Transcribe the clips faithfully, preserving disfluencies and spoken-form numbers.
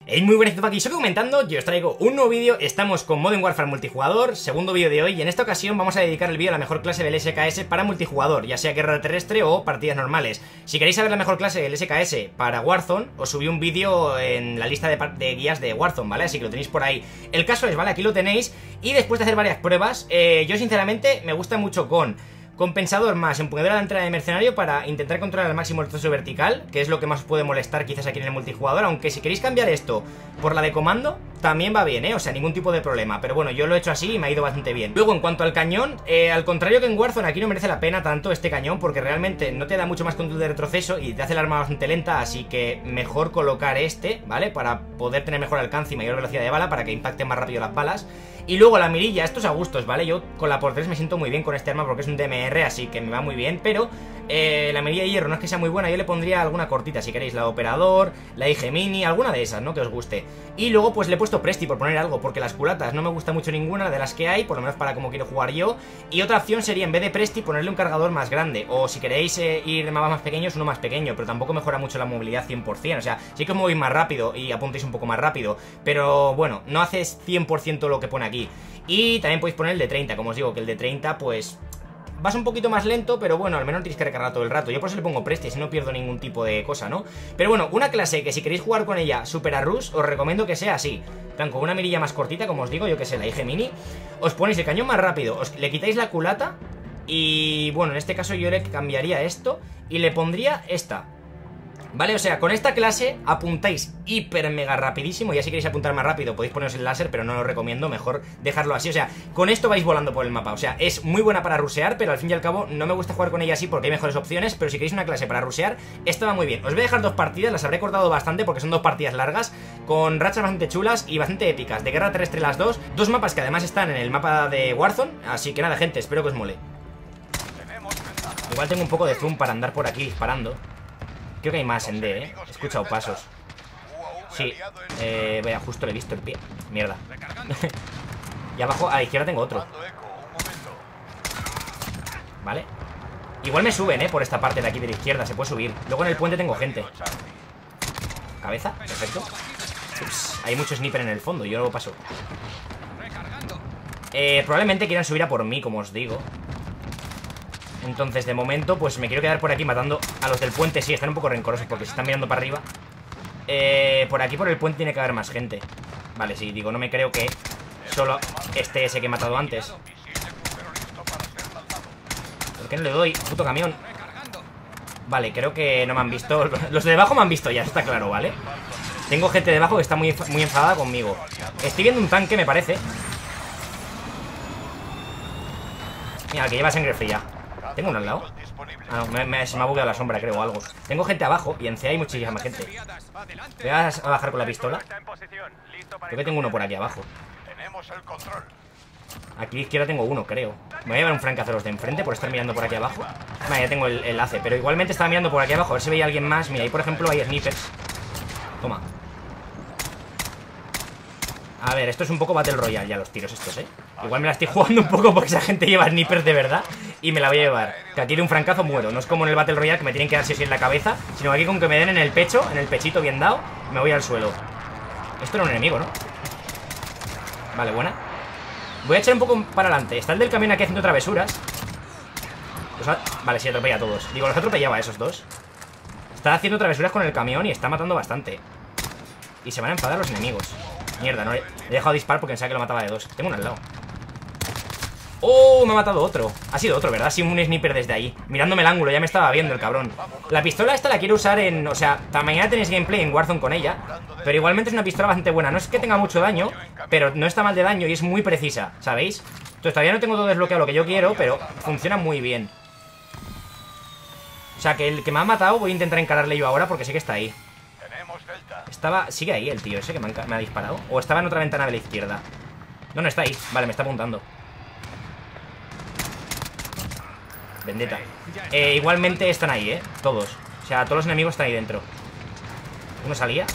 Hey, muy buenas, aquí Shock comentando, yo os traigo un nuevo vídeo. Estamos con Modern Warfare multijugador, segundo vídeo de hoy, y en esta ocasión vamos a dedicar el vídeo a la mejor clase del S K S para multijugador, ya sea guerra terrestre o partidas normales. Si queréis saber la mejor clase del S K S para Warzone, os subí un vídeo en la lista de, de guías de Warzone, ¿vale? Así que lo tenéis por ahí. El caso es, ¿vale? Aquí lo tenéis, y después de hacer varias pruebas, eh, yo sinceramente me gusta mucho con compensador más empuñadura delantera de mercenario para intentar controlar al máximo el trozo vertical, que es lo que más os puede molestar quizás aquí en el multijugador, aunque si queréis cambiar esto por la de comando, también va bien, ¿eh? O sea, ningún tipo de problema, pero bueno, yo lo he hecho así y me ha ido bastante bien. Luego, en cuanto al cañón, eh, al contrario que en Warzone, aquí no merece la pena tanto este cañón, porque realmente no te da mucho más control de retroceso y te hace el arma bastante lenta, así que mejor colocar este, ¿vale? Para poder tener mejor alcance y mayor velocidad de bala, para que impacten más rápido las balas. Y luego la mirilla, estos a gustos, ¿vale? Yo con la por tres me siento muy bien con este arma porque es un D M R, así que me va muy bien, pero eh, la mirilla de hierro no es que sea muy buena. Yo le pondría alguna cortita, si queréis, la operador, la I G Mini, alguna de esas, ¿no? Que os guste. Y luego pues le he puesto Presti por poner algo, porque las culatas no me gusta mucho ninguna de las que hay, por lo menos para como quiero jugar yo. Y otra opción sería, en vez de Presti, ponerle un cargador más grande, o si queréis eh, ir de mapas más pequeños, uno más pequeño, pero tampoco mejora mucho la movilidad cien por cien. O sea, sí que os movéis más rápido y apuntéis un poco más rápido, pero bueno, no haces cien por ciento lo que pone aquí. Y también podéis poner el de treinta, como os digo, que el de treinta pues vas un poquito más lento, pero bueno, al menos no tienes que recargar todo el rato. Yo por eso le pongo Presti, si no pierdo ningún tipo de cosa, ¿no? Pero bueno, una clase que si queréis jugar con ella super a rush, os recomiendo que sea así. Tan con una mirilla más cortita, como os digo, yo que sé, la I G Mini. Os ponéis el cañón más rápido, os le quitáis la culata. Y bueno, en este caso yo le cambiaría esto y le pondría esta, ¿vale? O sea, con esta clase apuntáis hiper mega rapidísimo. Ya si queréis apuntar más rápido podéis poneros el láser, pero no lo recomiendo, mejor dejarlo así. O sea, con esto vais volando por el mapa. O sea, es muy buena para rusear, pero al fin y al cabo no me gusta jugar con ella así porque hay mejores opciones. Pero si queréis una clase para rusear, esta va muy bien. Os voy a dejar dos partidas, las habré cortado bastante porque son dos partidas largas, con rachas bastante chulas y bastante épicas, de guerra terrestre las dos. Dos mapas que además están en el mapa de Warzone. Así que nada, gente, espero que os mole. Igual tengo un poco de zoom para andar por aquí disparando. Creo que hay más en D, ¿eh? He escuchado pasos. Sí, eh, vea, justo le he visto el pie. Mierda. Y abajo, a la izquierda tengo otro. Vale. Igual me suben, ¿eh? Por esta parte de aquí de la izquierda, se puede subir. Luego en el puente tengo gente. Cabeza, perfecto. Ups, hay mucho sniper en el fondo, yo lo paso. Eh, probablemente quieran subir a por mí, como os digo. Entonces, de momento, pues me quiero quedar por aquí matando a los del puente. Sí, están un poco rencorosos porque se están mirando para arriba. eh, Por aquí, por el puente, tiene que haber más gente. Vale, sí, digo, no me creo que solo esté ese que he matado antes. ¿Por qué no le doy? Puto camión. Vale, creo que no me han visto. Los de debajo me han visto ya, está claro, ¿vale? Tengo gente debajo que está muy, muy enfadada conmigo. Estoy viendo un tanque, me parece. Mira, que lleva sangre fría. ¿Tengo uno al lado? Ah, no, me, me, se me ha bugueado la sombra, creo, o algo. Tengo gente abajo y en C hay muchísima más gente. Voy a, a bajar con la pistola. Creo que tengo uno por aquí abajo. Aquí a la izquierda tengo uno, creo. Me voy a llevar un francazo a los de enfrente por estar mirando por aquí abajo. Vale, ya tengo el enlace, pero igualmente estaba mirando por aquí abajo. A ver si veía alguien más. Mira, ahí por ejemplo hay snipers. Toma. A ver, esto es un poco Battle Royale ya los tiros estos, ¿eh? Igual me la estoy jugando un poco porque esa gente lleva snipers de verdad y me la voy a llevar. Que aquí de un francazo muero. No es como en el Battle Royale que me tienen que dar si en la cabeza, sino aquí con que me den en el pecho, en el pechito bien dado, me voy al suelo. Esto era un enemigo, ¿no? Vale, buena. Voy a echar un poco para adelante. Está el del camión aquí haciendo travesuras. Los vale, sí, atropella a todos. Digo, los atropellaba a esos dos. Está haciendo travesuras con el camión y está matando bastante. Y se van a enfadar los enemigos. Mierda, no le he dejado disparar porque pensaba que lo mataba de dos. Tengo uno al lado. ¡Oh! Me ha matado otro. Ha sido otro, ¿verdad? Ha sido un sniper desde ahí, mirándome el ángulo, ya me estaba viendo el cabrón. La pistola esta la quiero usar en... O sea, mañana tenéis gameplay en Warzone con ella. Pero igualmente es una pistola bastante buena. No es que tenga mucho daño, pero no está mal de daño y es muy precisa, ¿sabéis? Entonces todavía no tengo todo desbloqueado lo que yo quiero, pero funciona muy bien. O sea, que el que me ha matado voy a intentar encararle yo ahora porque sé que está ahí. Estaba... Sigue ahí el tío ese que me ha, me ha disparado. O estaba en otra ventana de la izquierda. No, no está ahí. Vale, me está apuntando. Vendetta. eh, Igualmente están ahí, eh, todos. O sea, todos los enemigos están ahí dentro. Uno salía.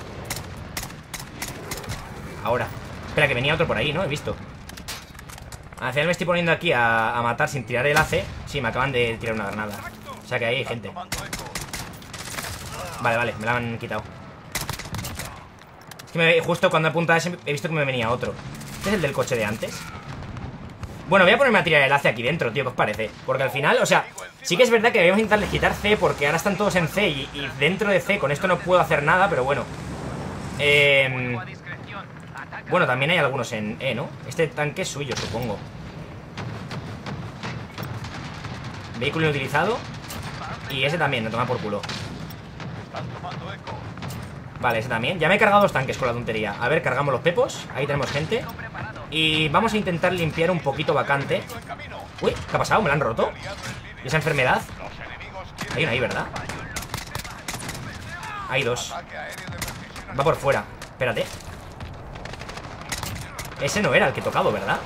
Ahora. Espera, que venía otro por ahí, ¿no? He visto. Al final me estoy poniendo aquí a, a matar sin tirar el A C. Sí, me acaban de tirar una granada. O sea que ahí hay gente. Vale, vale, me la han quitado. que me, justo cuando he apuntado a ese he visto que me venía otro. ¿Este es el del coche de antes? Bueno, voy a ponerme a tirar el A C aquí dentro, tío, ¿qué os parece? Porque al final, o sea, sí que es verdad que debemos intentarles quitar C, porque ahora están todos en C y, y dentro de C con esto no puedo hacer nada, pero bueno. Eh, bueno, también hay algunos en E, ¿no? Este tanque es suyo, supongo. Vehículo inutilizado. Y ese también, no toma por culo. Vale, ese también. Ya me he cargado dos tanques con la tontería. A ver, cargamos los pepos. Ahí tenemos gente. Y vamos a intentar limpiar un poquito vacante. Uy, ¿qué ha pasado? ¿Me la han roto? ¿Y esa enfermedad? Hay una ahí, ¿verdad? Hay dos. Va por fuera. Espérate. Ese no era el que he tocado, ¿verdad?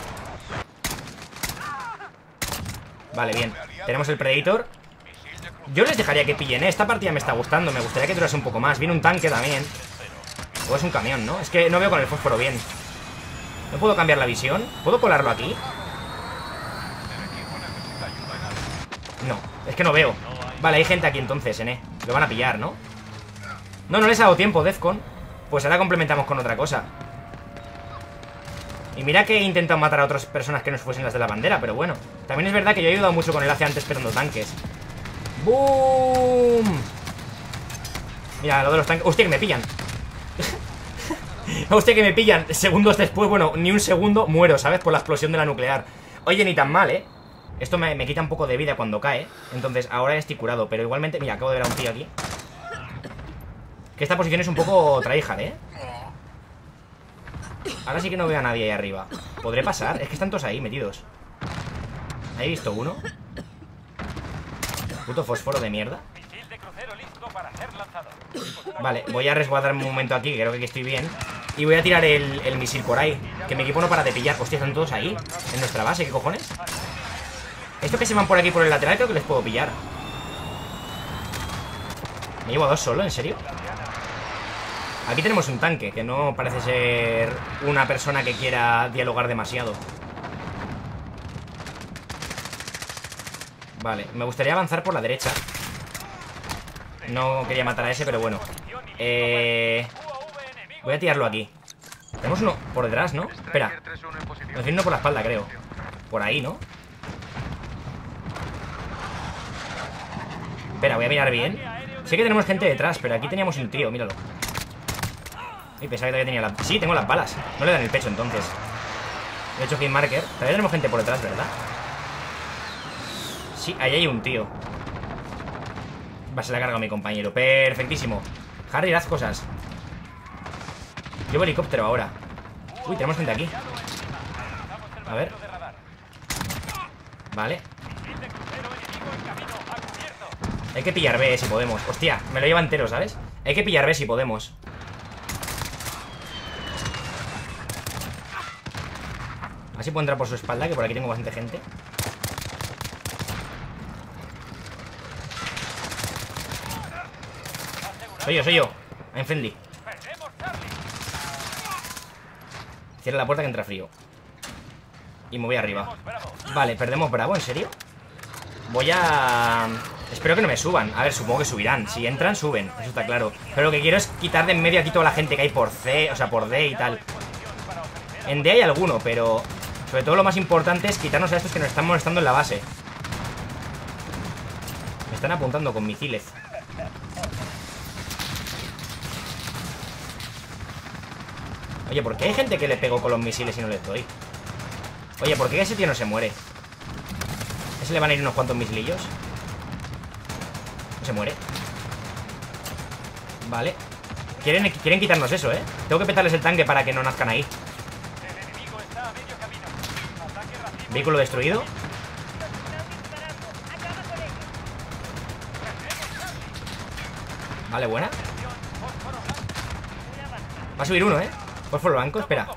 Vale, bien. Tenemos el Predator. Yo les dejaría que pillen, ¿eh? Esta partida me está gustando. Me gustaría que durase un poco más. Viene un tanque también. O es un camión, ¿no? Es que no veo con el fósforo bien. ¿No puedo cambiar la visión? ¿Puedo colarlo aquí? No, es que no veo. Vale, hay gente aquí entonces, en E. Lo van a pillar, ¿no? No, no les ha dado tiempo, Defcon. Pues ahora complementamos con otra cosa. Y mira que he intentado matar a otras personas que no fuesen las de la bandera, pero bueno. También es verdad que yo he ayudado mucho con el A C antes esperando tanques. ¡Boom! Mira, lo de los tanques. ¡Hostia, que me pillan! ¡Hostia, que me pillan! Segundos después, bueno, ni un segundo, muero, ¿sabes? Por la explosión de la nuclear. Oye, ni tan mal, ¿eh? Esto me, me quita un poco de vida cuando cae. Entonces, ahora estoy curado. Pero igualmente, mira, acabo de ver a un tío aquí. Que esta posición es un poco tryhard, ¿eh? Ahora sí que no veo a nadie ahí arriba. ¿Podré pasar? Es que están todos ahí metidos. ¿Ahí he visto uno? Puto fósforo de mierda. Vale, voy a resguardarme un momento aquí, que creo que aquí estoy bien. Y voy a tirar el, el misil por ahí. Que mi equipo no para de pillar. Hostia, están todos ahí, en nuestra base, ¿qué cojones? Estos que se van por aquí por el lateral creo que les puedo pillar. ¿Me llevo a dos solo? ¿En serio? Aquí tenemos un tanque, que no parece ser una persona que quiera dialogar demasiado. Vale, me gustaría avanzar por la derecha. No quería matar a ese, pero bueno. Eh... Voy a tirarlo aquí. Tenemos uno por detrás, ¿no? Espera. Nos viene uno por la espalda, creo. Por ahí, ¿no? Espera, voy a mirar bien. Sé que tenemos gente detrás, pero aquí teníamos un tío, míralo. Y pensaba que todavía tenía la... Sí, tengo las balas. No le dan el pecho, entonces. He hecho hit marker. Todavía tenemos gente por detrás, ¿verdad? Sí, ahí hay un tío. Va, se la carga a mi compañero. Perfectísimo. Harry, haz cosas. Llevo helicóptero ahora. Uy, tenemos gente aquí. A ver. Vale. Hay que pillar B, eh, si podemos. Hostia, me lo lleva entero, ¿sabes? Hay que pillar B si podemos. Así puedo entrar por su espalda, que por aquí tengo bastante gente. Soy yo, soy yo. I'm friendly. Cierra la puerta que entra frío. Y me voy arriba. Vale, perdemos Bravo, ¿en serio? Voy a... Espero que no me suban. A ver, supongo que subirán. Si entran, suben, eso está claro. Pero lo que quiero es quitar de en medio aquí toda la gente que hay por C, o sea, por D y tal. En D hay alguno, pero... Sobre todo lo más importante es quitarnos a estos que nos están molestando en la base. Me están apuntando con misiles. Oye, ¿por qué hay gente que le pego con los misiles y no les doy? Oye, ¿por qué ese tío no se muere? ¿Ese le van a ir unos cuantos misilillos? No se muere. Vale. Quieren, quieren quitarnos eso, ¿eh? Tengo que petarles el tanque para que no nazcan ahí. Vehículo destruido. Vale, buena. Va a subir uno, ¿eh? Fósforo blanco, espera.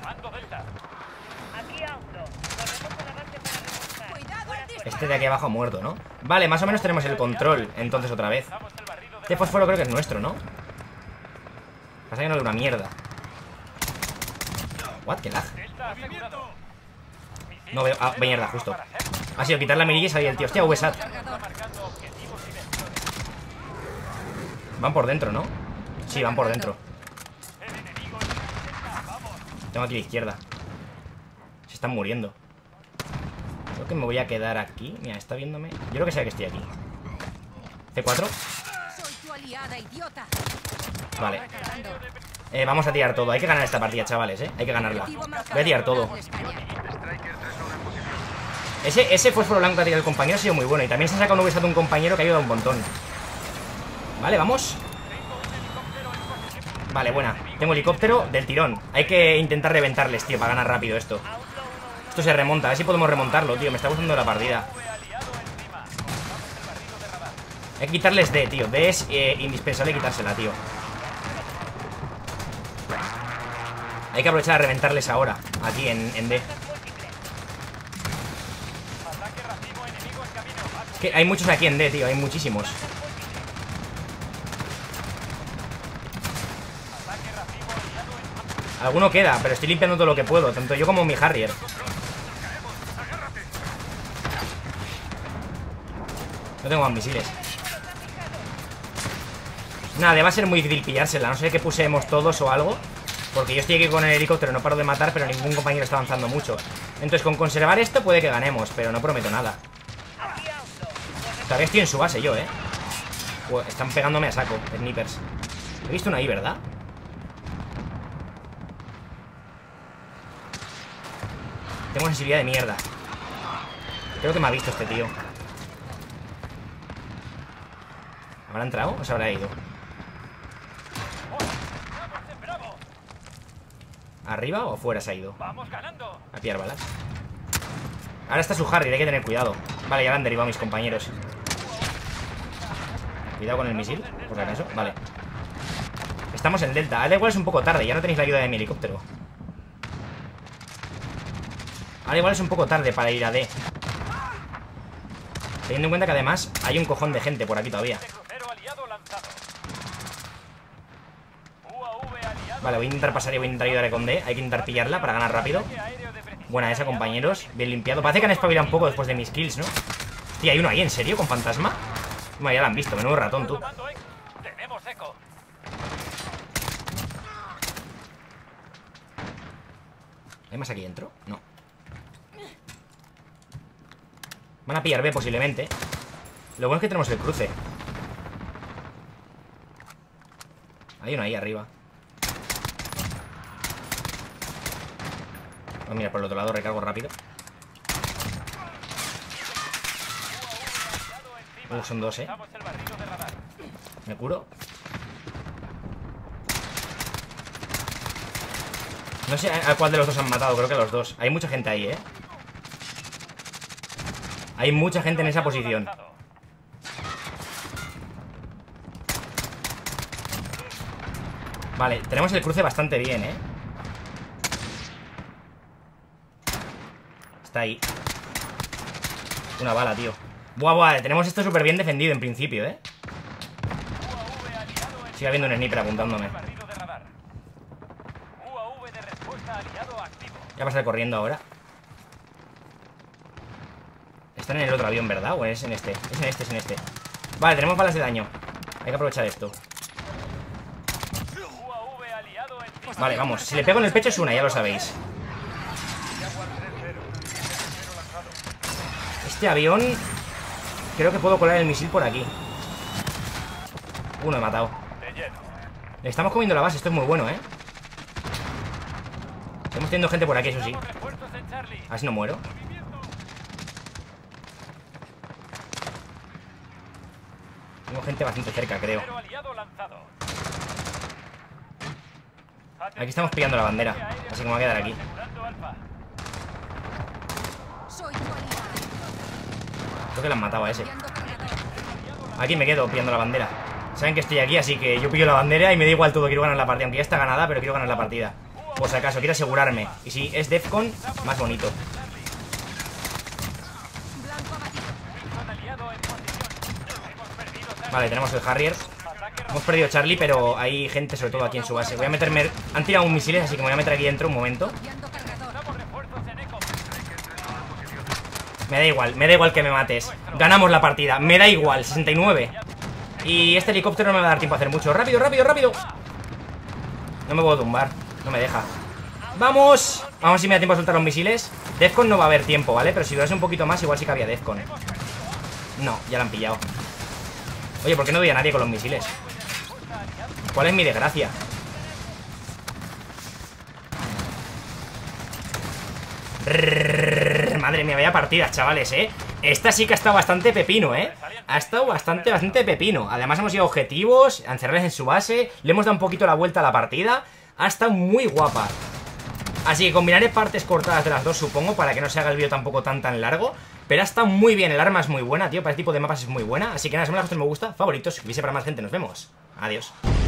Este de aquí abajo ha muerto, ¿no? Vale, más o menos tenemos el control. Entonces otra vez. Este fósforo creo que es nuestro, ¿no? Pasa que no de una mierda. What, qué lag. No veo, ah, mierda, justo. Ha sido quitar la mirilla y salir el tío. Hostia, V SAT. Van por dentro, ¿no? Sí, van por dentro. Tengo aquí a la izquierda. Se están muriendo. Creo que me voy a quedar aquí. Mira, está viéndome. Yo creo que sea que estoy aquí. C cuatro. Vale. Eh, vamos a tirar todo. Hay que ganar esta partida, chavales, eh. Hay que ganarla. Voy a tirar todo. Ese, ese fósforo blanco que ha tirado el compañero ha sido muy bueno. Y también se ha sacado un V SAT de un compañero que ha ayudado un montón. Vale, vamos. Vale, buena. Tengo helicóptero del tirón. Hay que intentar reventarles, tío, para ganar rápido esto. Esto se remonta. A ver si podemos remontarlo, tío. Me está gustando la partida. Hay que quitarles D, tío. D es eh, indispensable quitársela, tío. Hay que aprovechar a reventarles ahora. Aquí en, en D. Que hay muchos aquí en D, tío. Hay muchísimos. Alguno queda, pero estoy limpiando todo lo que puedo. Tanto yo como mi Harrier. No tengo más misiles. Nada, va a ser muy difícil pillársela. No sé qué pusemos todos o algo. Porque yo estoy aquí con el helicóptero, no paro de matar, pero ningún compañero está avanzando mucho. Entonces con conservar esto puede que ganemos, pero no prometo nada. Todavía estoy en su base yo, eh. Pues están pegándome a saco, snipers. He visto una ahí, ¿verdad? Tengo sensibilidad de mierda. Creo que me ha visto este tío. ¿Habrá entrado o se habrá ido? ¿Arriba o afuera se ha ido? A pillar balas. Ahora está su Harrier, hay que tener cuidado. Vale, ya le han derribado mis compañeros. Cuidado con el misil, por si acaso. Vale. Estamos en Delta. Al igual es un poco tarde, ya no tenéis la ayuda de mi helicóptero. Al igual es un poco tarde para ir a D. Teniendo en cuenta que además hay un cojón de gente por aquí todavía. Vale, voy a intentar pasar y voy a intentar ayudarle con D. Hay que intentar pillarla para ganar rápido. Buena esa, compañeros. Bien limpiado. Parece que han espabilado un poco después de mis kills, ¿no? Tío, ¿hay uno ahí? ¿En serio? ¿Con fantasma? Bueno, ya lo han visto. Menudo ratón, tú. ¿Hay más aquí dentro? No. Van a pillar B posiblemente. Lo bueno es que tenemos el cruce. Hay uno ahí arriba. Oh, mira, por el otro lado recargo rápido. Uh, son dos, eh. Me curo. No sé a cuál de los dos han matado, creo que a los dos. Hay mucha gente ahí, eh. Hay mucha gente en esa posición. Vale, tenemos el cruce bastante bien, eh. Está ahí. Una bala, tío. Buah, buah, tenemos esto súper bien defendido en principio, eh. Sigue habiendo un sniper apuntándome. Ya va a estar corriendo ahora. Están en el otro avión, ¿verdad? ¿O es en este? Es en este, es en este. Vale, tenemos balas de daño. Hay que aprovechar esto. Vale, vamos. Si le pego en el pecho es una, ya lo sabéis. Este avión... Creo que puedo colar el misil por aquí. Uno he matado. Le estamos comiendo la base, esto es muy bueno, ¿eh? Estamos teniendo gente por aquí, eso sí. A ver si no muero. Tengo gente bastante cerca, creo. Aquí estamos pillando la bandera, así que me voy a quedar aquí. Creo que la han matado a ese. Aquí me quedo pillando la bandera. Saben que estoy aquí, así que yo pillo la bandera y me da igual todo, quiero ganar la partida. Aunque ya está ganada, pero quiero ganar la partida. Por si acaso, quiero asegurarme. Y si es Defcon, más bonito. Vale, tenemos el Harrier. Hemos perdido Charlie, pero hay gente sobre todo aquí en su base. Voy a meterme... Han tirado un misiles, así que me voy a meter aquí dentro un momento. Me da igual, me da igual que me mates. Ganamos la partida, me da igual, sesenta y nueve. Y este helicóptero no me va a dar tiempo a hacer mucho. Rápido, rápido, rápido. No me puedo tumbar, no me deja. ¡Vamos! Vamos a ver si me da tiempo a soltar los misiles. Defcon no va a haber tiempo, ¿vale? Pero si durase un poquito más, igual sí que había Defcon. No, ya la han pillado. Oye, ¿por qué no doy a nadie con los misiles? ¿Cuál es mi desgracia? Madre mía, vaya partidas, chavales, ¿eh? Esta sí que ha estado bastante pepino, ¿eh? Ha estado bastante, bastante pepino. Además hemos ido a objetivos, a encerrarles en su base. Le hemos dado un poquito la vuelta a la partida. Ha estado muy guapa. Así que combinaré partes cortadas de las dos, supongo, para que no se haga el vídeo tampoco tan tan largo. Pero ha estado muy bien, el arma es muy buena, tío. Para este tipo de mapas es muy buena. Así que nada, si me la gustado, me gusta, favoritos, suscribirse para más gente, nos vemos. Adiós.